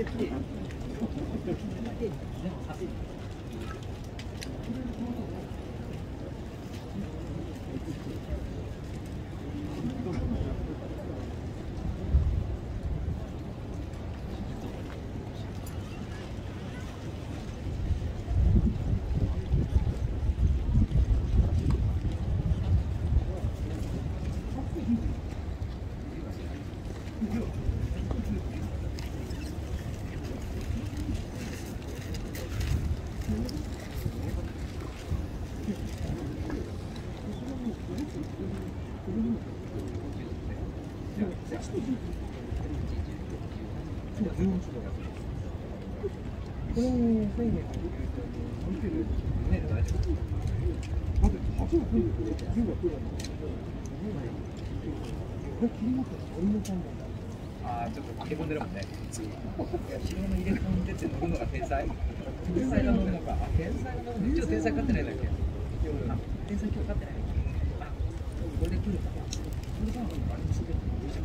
ああ、ちょっと駆け込んでるもんね。白の入れ込んでって乗るのが天才。天才が乗るのか。あ、天才が乗るの。一応天才勝ってないんだっけ。天才今日勝ってない。あ、これで来るかな。これがあれにしてる。